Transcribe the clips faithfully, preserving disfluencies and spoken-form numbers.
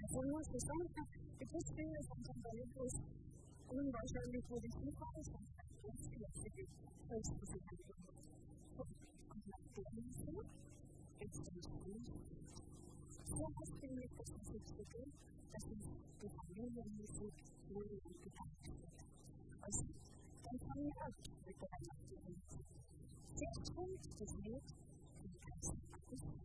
Somos pessoas que precisam também dos unwahrscheinlich wurde ich nicht raus. Das ist jetzt das so was finde ich das Wichtige, dass die Familienmusik wurde geteilt wird. Also, dann fangen wir an mit der Weihnachtsmusik. Sehr schön ist das Lied, die ganze Akustik.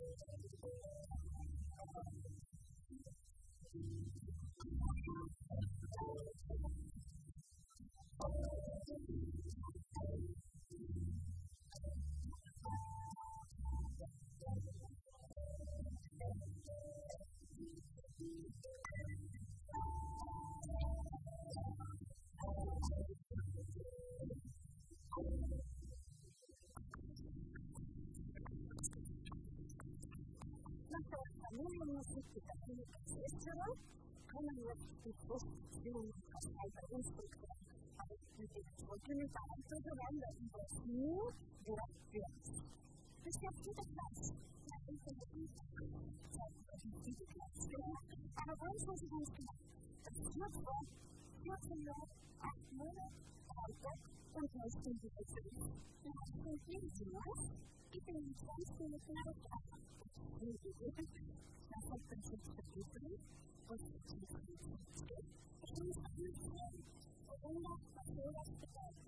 Familien musik die Familie Christen, können wir die Position als Instruktor mit den Folgen beantworten, über nur der Wert. Das ist jetzt der Platz. Ja, ich finde die diese Platz. Aber ganz was ich uns gemacht. Das ist nur vierzehn Jahre, acht Monate, Alter und meistens die Beziehung. Ja, ich bin vierzehn Jahre, ich bin in zwanzig Minuten aufgewacht. Das hat das jetzt vergessen und ich bin nicht vergessen und was soll das bedeuten?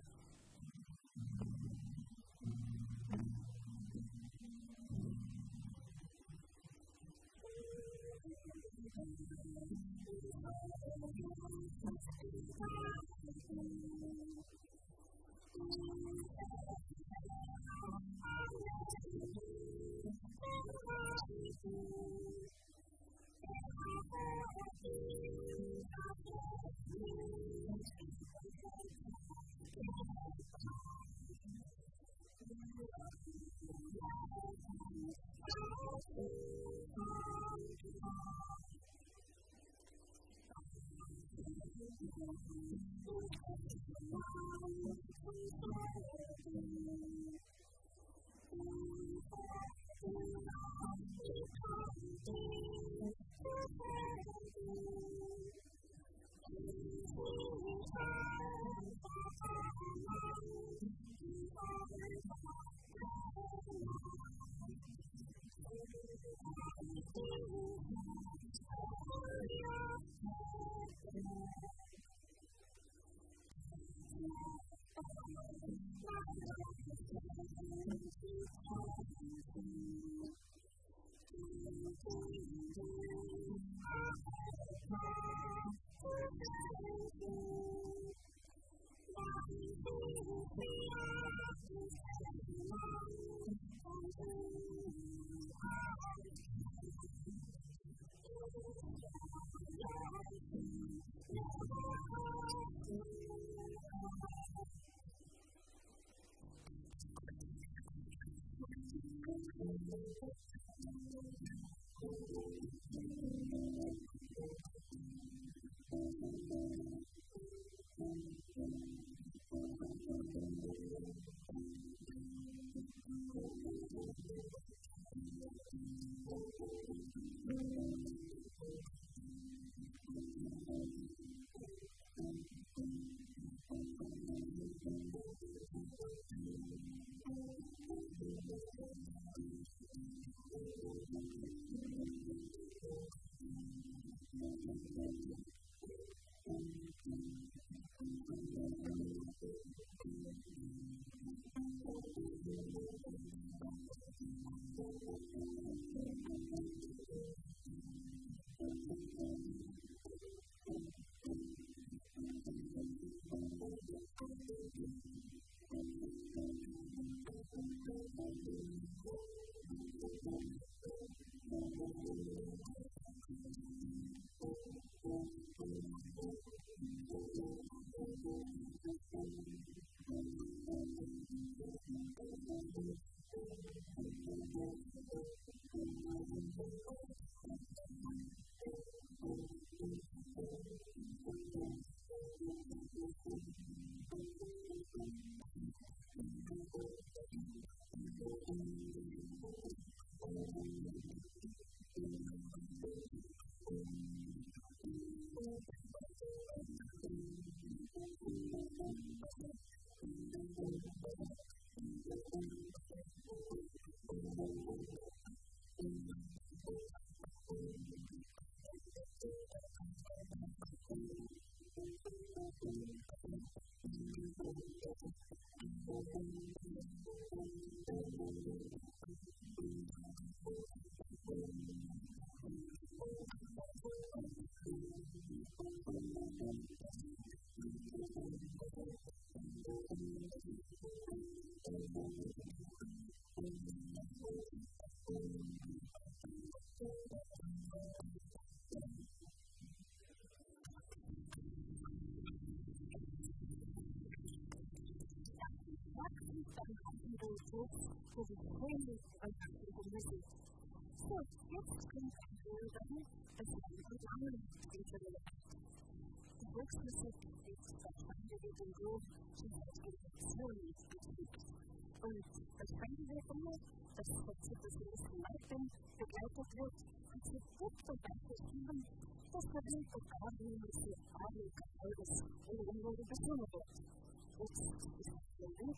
Qualität für die Training und aktive Musik. So, jetzt kommt ein Hören, das Land und Namen relevant. Die Volksmusik ist verstanden wie den Ruf zur Organisation geprägt. Und verstanden wird immer, dass dazu besonders Leuten begleitet wird und sie gut dabei verstehen, dass der Weg der Gaben für alle Gefolges oder Umwelt bestimmt wird. Jetzt ist der Weg.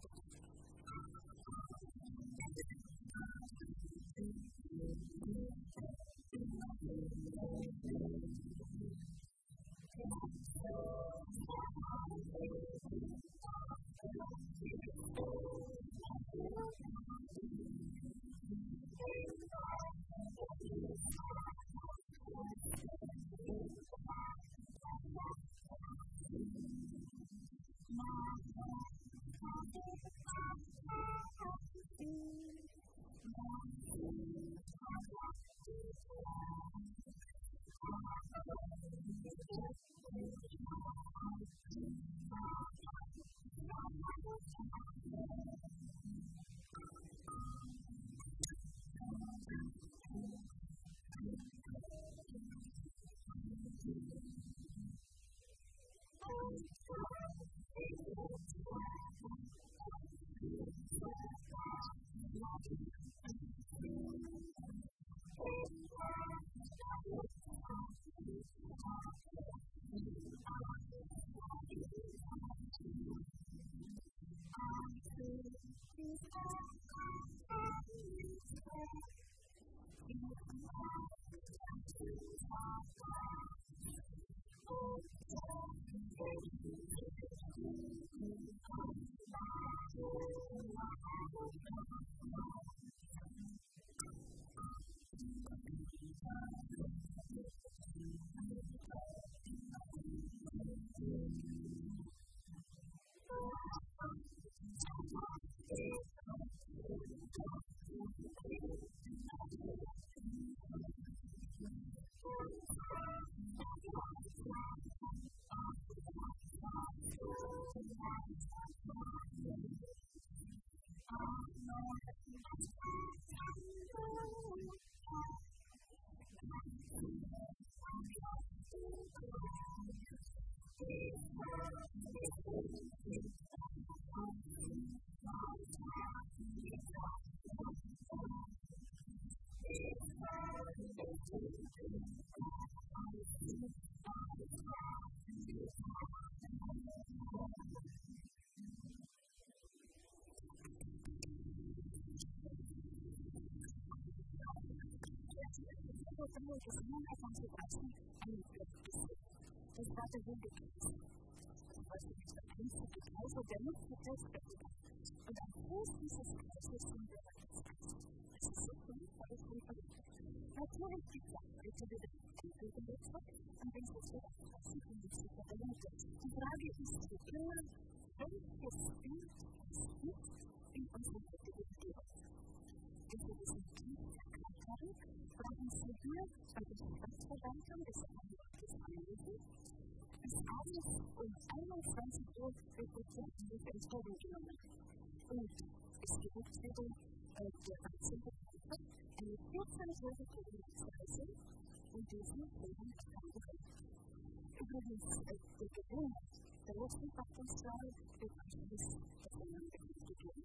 Das war der Wunderkreis. Das war der einzige Kreis, der nicht verletzt werden kann. Und am Fuß dieses Kreises sind wir bei der Zeit. Das ist so cool, weil es nicht verletzt. Natürlich gibt es auch Leute, die den Enkel benutzt haben, und wenn sie so aufpassen, können sie sich verwenden. Die Frage ist wie immer, welches Bild es gibt in unserer heutigen Umgebung. Wenn Sie diesen Bild erkannt haben, brauchen Sie hier bei der Stadtverwaltung des Anwendung bis abends um einundzwanzig Uhr wird der Kirchenhof entgegengenommen. Und es gibt wieder äh, der einzelne Besucher eine vierzehnjährige Lebensweise in diesem Leben erkannt. Übrigens, äh, der Gewinner der letzten Fachungswahl wird am Schluss das Ende gegeben.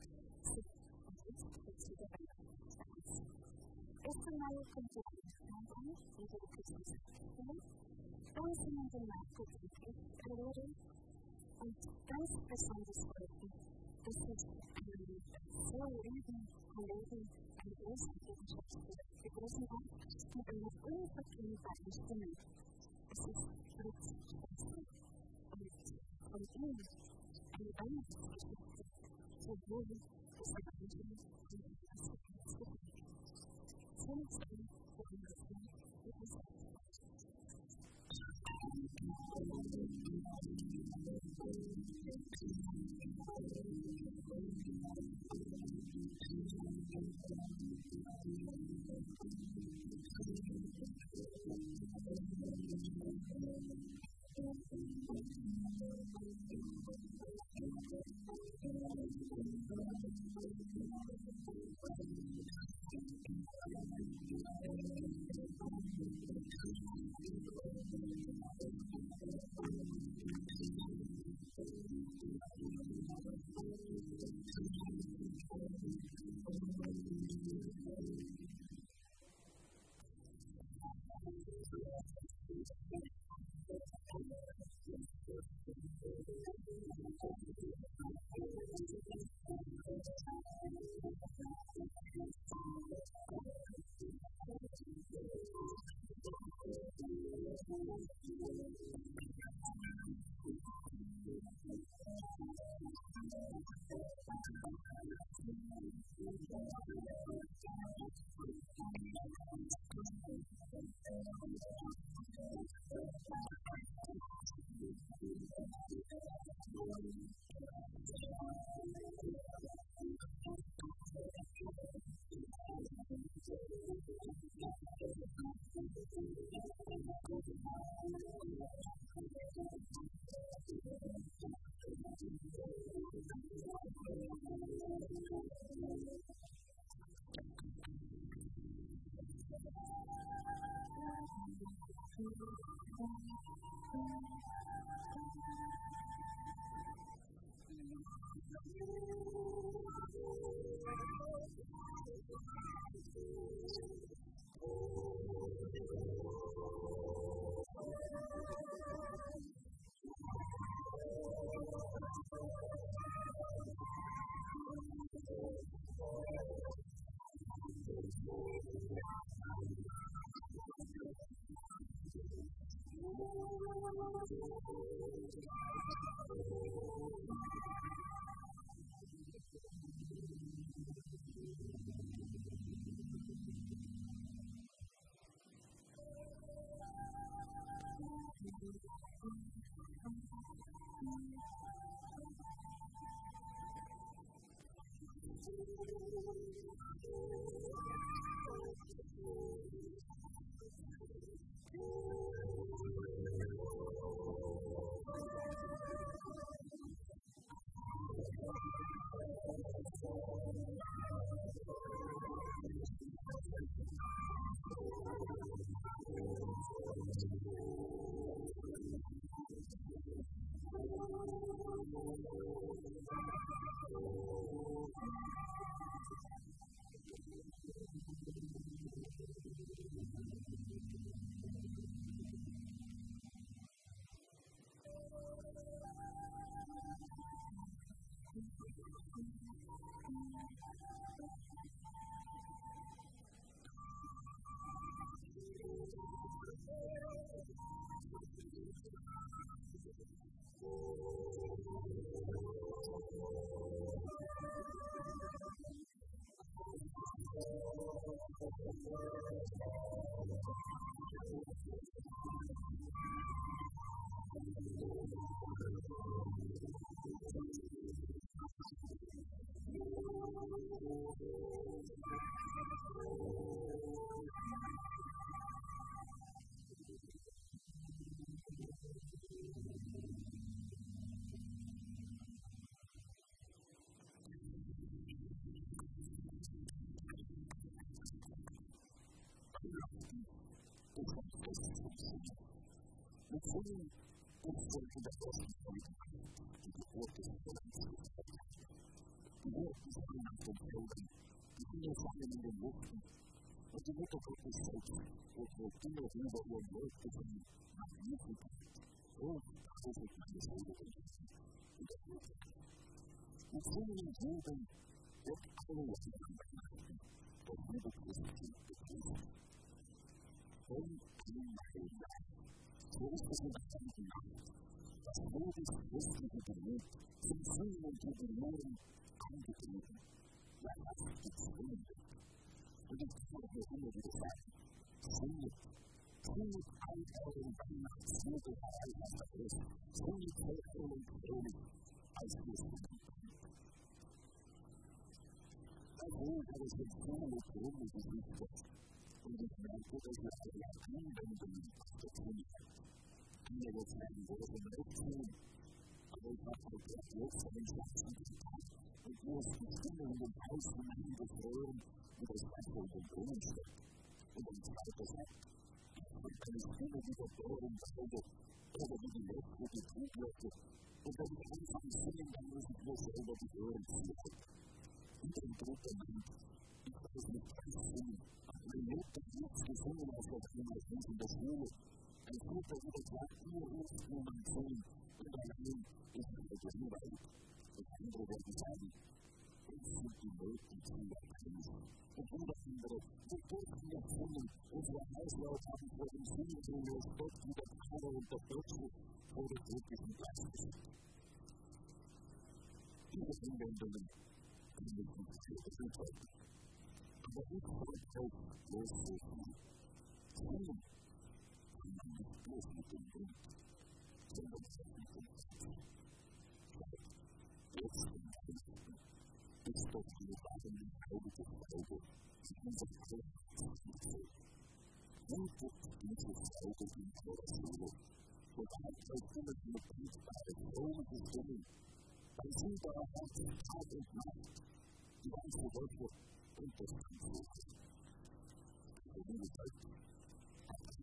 So, und jetzt wird es wieder weiter. Erst einmal kommt die Anfrage, die wir Christus stellen. Dann sind wir den Nachrichten erleben und ganz besonders heute, dass es einen sehr lieben Kollegen, einen großartigen Schauspieler begrüßen hat, mit einer unverkennbaren Stimme. Es ist Fritz Spencer und von ihm eine Weihnachtsgeschichte, sowohl des Evangelium wie des Gesetzes. Sind Sie für die Nation Gottes? Thank you.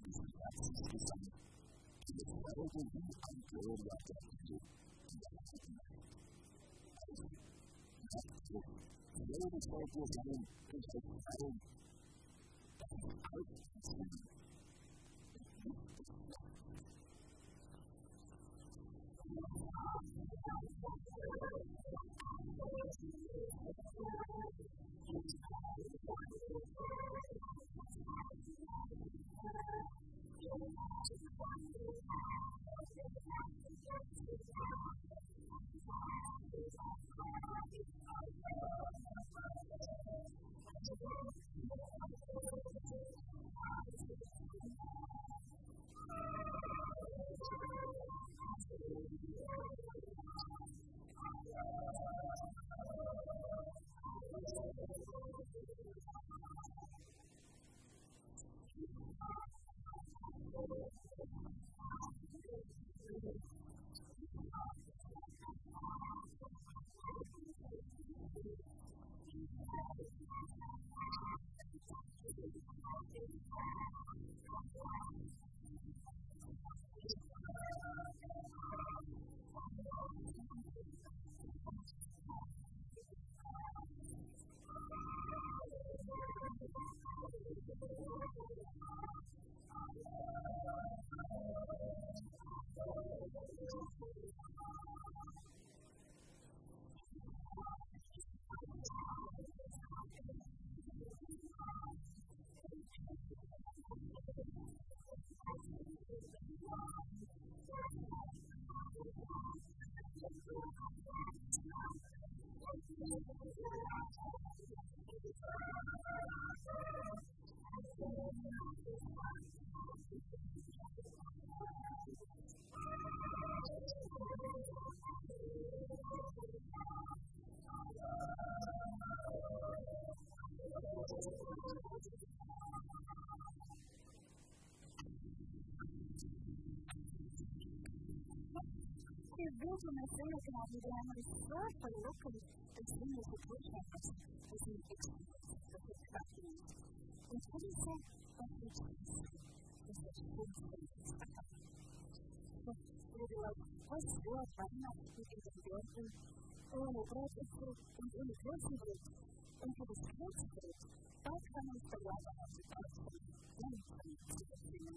Eu comecei a trabalhar na escola local das minhas projetos, das minhas experiências, das minhas experiências. E por isso, a gente essas coisas was good, but not speaking to the other, or a great effort in the university, into the sports group, that comes the level of the person, then comes to the team.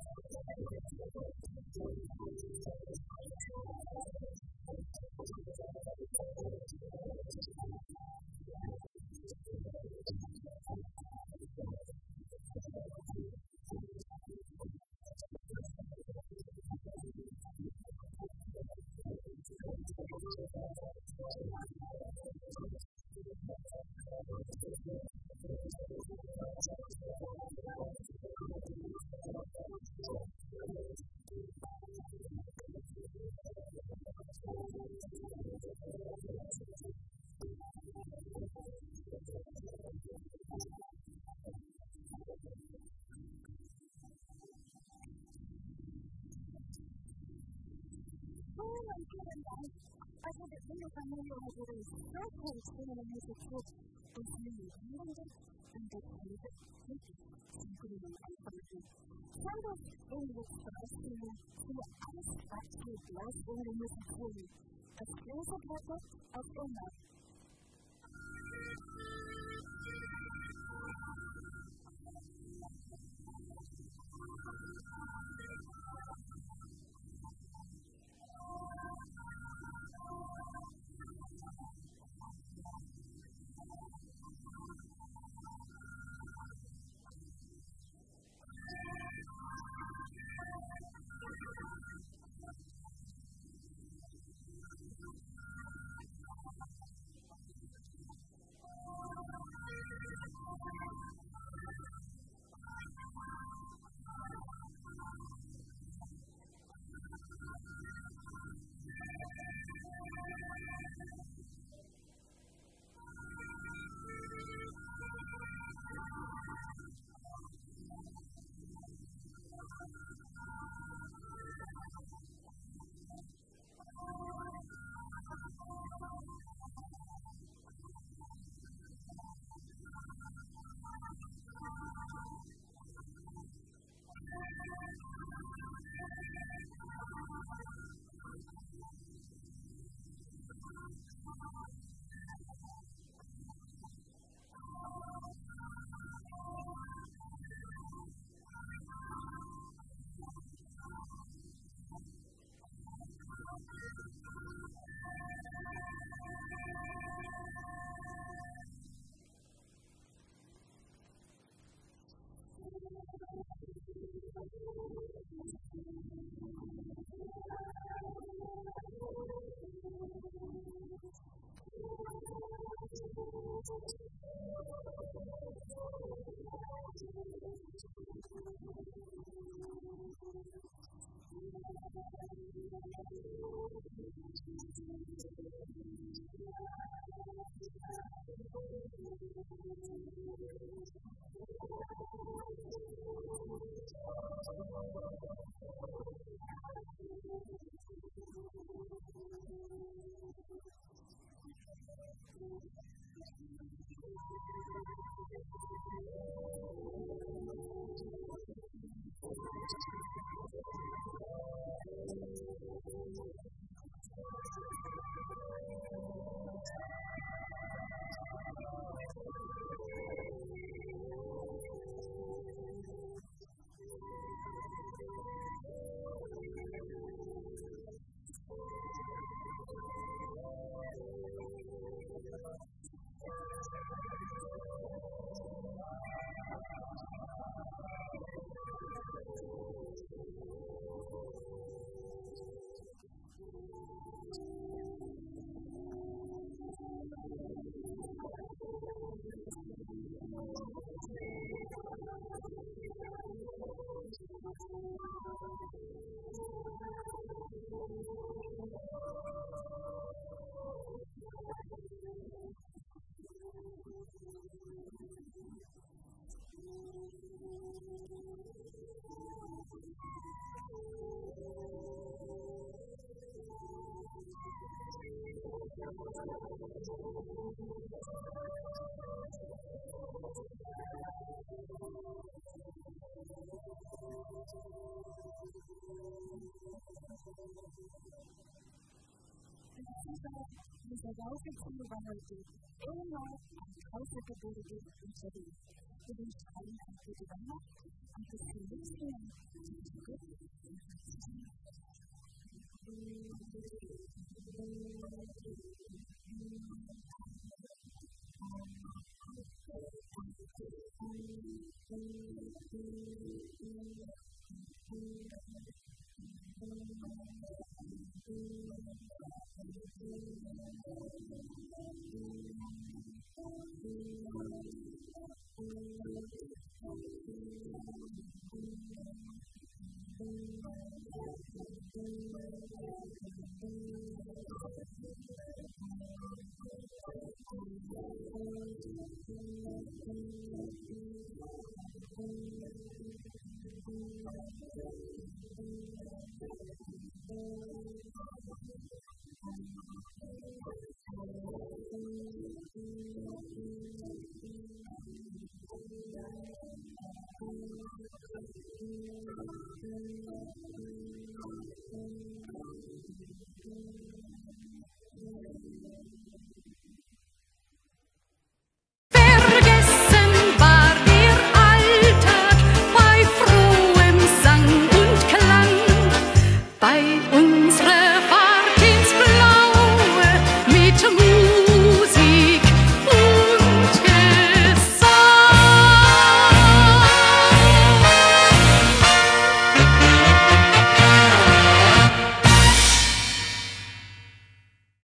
I have a little familiar with it is so close to when I use the tool as you use it and the favorite feature, including information. Some of in which the customer to unexpect to bless in the music tool, as close a purpose as enough. Diese laufende Wahrheit immer ein Außergebirge unterwegs. Wir wünschen allen eine gute Weihnacht und bis zum nächsten Mal. Thank you.